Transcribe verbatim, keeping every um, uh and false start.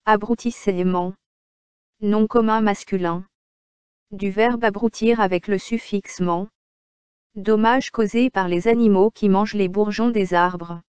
Abroutissement. Nom commun masculin. Du verbe abrutir avec le suffixe ment. Dommages causés par les animaux qui mangent les bourgeons des arbres.